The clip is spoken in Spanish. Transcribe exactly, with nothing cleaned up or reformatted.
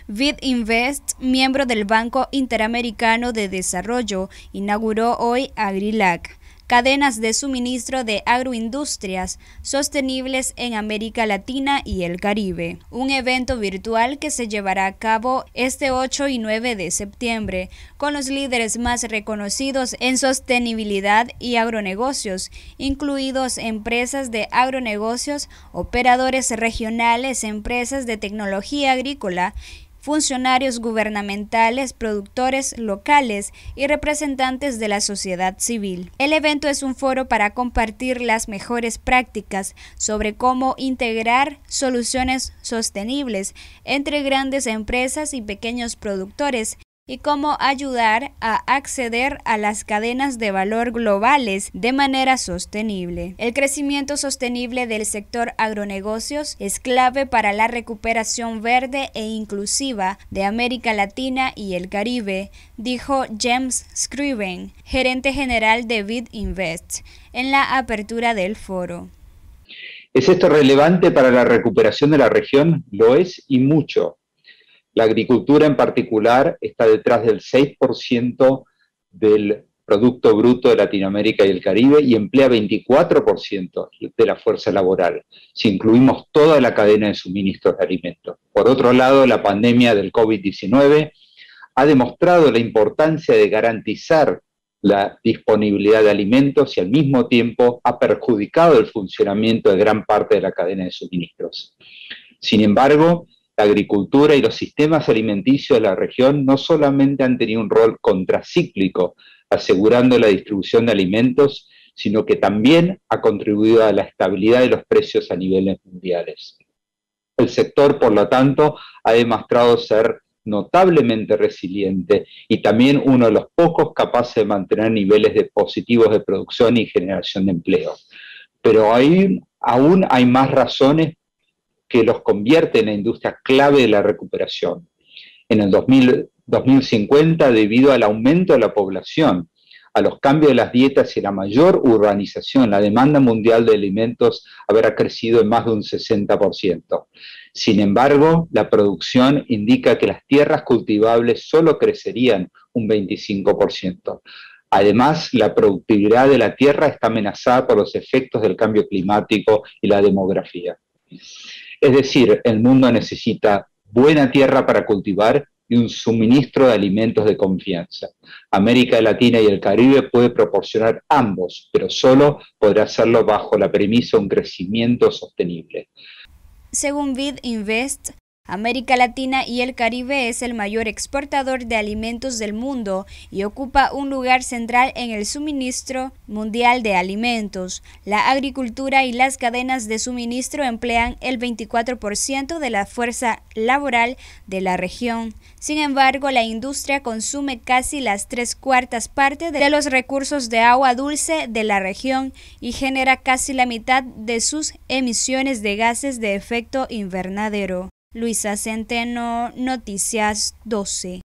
Vid Invest, miembro del Banco Interamericano de Desarrollo, inauguró hoy Agrilac, cadenas de suministro de agroindustrias sostenibles en América Latina y el Caribe, un evento virtual que se llevará a cabo este ocho y nueve de septiembre con los líderes más reconocidos en sostenibilidad y agronegocios, incluidos empresas de agronegocios, operadores regionales, empresas de tecnología agrícola, funcionarios gubernamentales, productores locales y representantes de la sociedad civil. El evento es un foro para compartir las mejores prácticas sobre cómo integrar soluciones sostenibles entre grandes empresas y pequeños productores y cómo ayudar a acceder a las cadenas de valor globales de manera sostenible. El crecimiento sostenible del sector agronegocios es clave para la recuperación verde e inclusiva de América Latina y el Caribe, dijo James Scriven, gerente general de Vid Invest, en la apertura del foro. ¿Es esto relevante para la recuperación de la región? Lo es y mucho. La agricultura en particular está detrás del seis por ciento del Producto Bruto de Latinoamérica y el Caribe y emplea veinticuatro por ciento de la fuerza laboral, si incluimos toda la cadena de suministros de alimentos. Por otro lado, la pandemia del COVID diecinueve ha demostrado la importancia de garantizar la disponibilidad de alimentos y al mismo tiempo ha perjudicado el funcionamiento de gran parte de la cadena de suministros. Sin embargo, la agricultura y los sistemas alimenticios de la región no solamente han tenido un rol contracíclico asegurando la distribución de alimentos, sino que también ha contribuido a la estabilidad de los precios a niveles mundiales. El sector, por lo tanto, ha demostrado ser notablemente resiliente y también uno de los pocos capaces de mantener niveles de positivos de producción y generación de empleo. Pero hay, aún hay más razones que los convierte en la industria clave de la recuperación. En el dos mil cincuenta, debido al aumento de la población, a los cambios de las dietas y la mayor urbanización, la demanda mundial de alimentos habrá crecido en más de un sesenta por ciento. Sin embargo, la producción indica que las tierras cultivables solo crecerían un veinticinco por ciento. Además, la productividad de la tierra está amenazada por los efectos del cambio climático y la demografía. Es decir, el mundo necesita buena tierra para cultivar y un suministro de alimentos de confianza. América Latina y el Caribe puede proporcionar ambos, pero solo podrá hacerlo bajo la premisa de un crecimiento sostenible. Según Vid Invest, América Latina y el Caribe es el mayor exportador de alimentos del mundo y ocupa un lugar central en el suministro mundial de alimentos. La agricultura y las cadenas de suministro emplean el veinticuatro por ciento de la fuerza laboral de la región. Sin embargo, la industria consume casi las tres cuartas partes de los recursos de agua dulce de la región y genera casi la mitad de sus emisiones de gases de efecto invernadero. Luisa Centeno, Noticias doce.